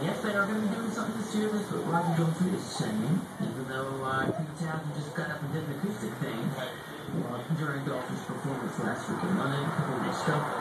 yes, they are going to be doing something serious, but Roger Daltrey is saying, even though Pete Townsend just got up and did an acoustic thing during Dolphins' performance last week in London, a couple of days ago,